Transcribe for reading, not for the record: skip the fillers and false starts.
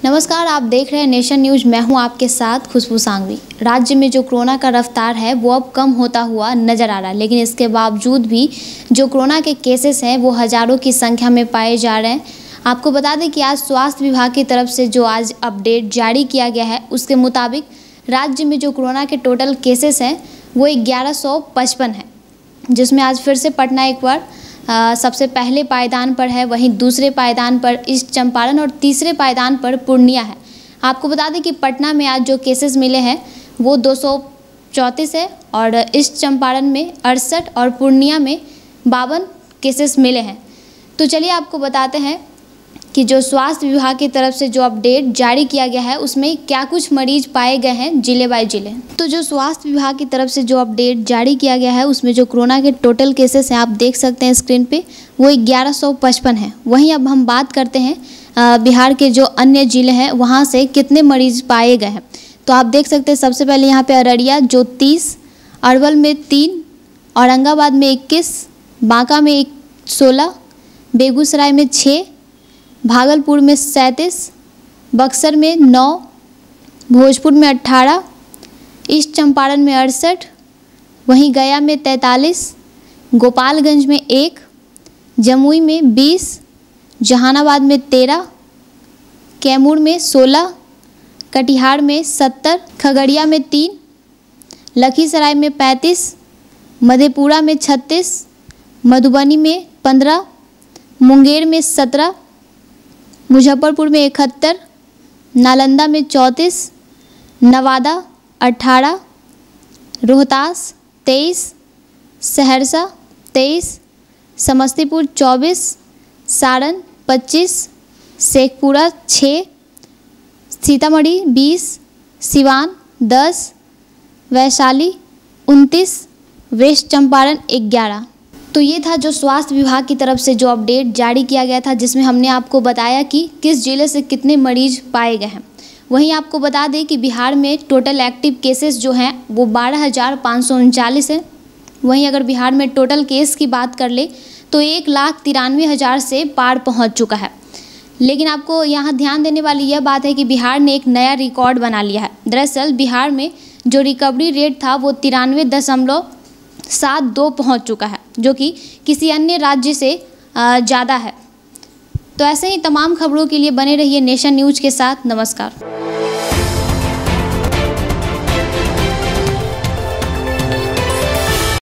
नमस्कार, आप देख रहे हैं नेशन न्यूज़। मैं हूं आपके साथ खुशबू सांघवी। राज्य में जो कोरोना का रफ्तार है वो अब कम होता हुआ नज़र आ रहा है, लेकिन इसके बावजूद भी जो कोरोना के केसेस हैं वो हज़ारों की संख्या में पाए जा रहे हैं। आपको बता दें कि आज स्वास्थ्य विभाग की तरफ से जो आज अपडेट जारी किया गया है उसके मुताबिक राज्य में जो कोरोना के टोटल केसेस हैं वो 1155 है, जिसमें आज फिर से पटना एक बार सबसे पहले पायदान पर है, वहीं दूसरे पायदान पर ईस्ट चंपारण और तीसरे पायदान पर पूर्णिया है। आपको बता दें कि पटना में आज जो केसेस मिले हैं वो 234 है और ईस्ट चंपारण में 68 और पूर्णिया में 52 केसेस मिले हैं। तो चलिए आपको बताते हैं कि जो स्वास्थ्य विभाग की तरफ से जो अपडेट जारी किया गया है उसमें क्या कुछ मरीज पाए गए हैं जिले बाय जिले। तो जो स्वास्थ्य विभाग की तरफ से जो अपडेट जारी किया गया है उसमें जो कोरोना के टोटल केसेस हैं आप देख सकते हैं स्क्रीन पे, वो 1155 है। वहीं अब हम बात करते हैं बिहार के जो अन्य ज़िले हैं वहाँ से कितने मरीज पाए गए हैं। तो आप देख सकते हैं सबसे पहले यहाँ पर अररिया जो 30, अरवल में 3, औरंगाबाद में 21, बांका में 16, बेगूसराय में 6, भागलपुर में 37, बक्सर में 9, भोजपुर में 18, ईस्ट चंपारण में 68, वहीं गया में 43, गोपालगंज में 1, जमुई में 20, जहानाबाद में 13, कैमूर में 16, कटिहार में 70, खगड़िया में 3, लखीसराय में 35, मधेपुरा में 36, मधुबनी में 15, मुंगेर में 17, मुजफ्फरपुर में 71, नालंदा में 34, नवादा 18, रोहतास 23, सहरसा 23, समस्तीपुर 24, सारण 25, शेखपुरा 6, सीतामढ़ी 20, सिवान 10, वैशाली 29, वेस्ट चंपारण 11। तो ये था जो स्वास्थ्य विभाग की तरफ से जो अपडेट जारी किया गया था, जिसमें हमने आपको बताया कि किस जिले से कितने मरीज पाए गए हैं। वहीं आपको बता दें कि बिहार में टोटल एक्टिव केसेस जो हैं वो 12,539 हैं। वहीं अगर बिहार में टोटल केस की बात कर ले तो 1,93,000 से पार पहुंच चुका है। लेकिन आपको यहाँ ध्यान देने वाली यह बात है कि बिहार ने एक नया रिकॉर्ड बना लिया है। दरअसल बिहार में जो रिकवरी रेट था वो 93.72 पहुँच चुका है, जो कि किसी अन्य राज्य से ज़्यादा है। तो ऐसे ही तमाम खबरों के लिए बने रहिए नेशन न्यूज़ के साथ। नमस्कार।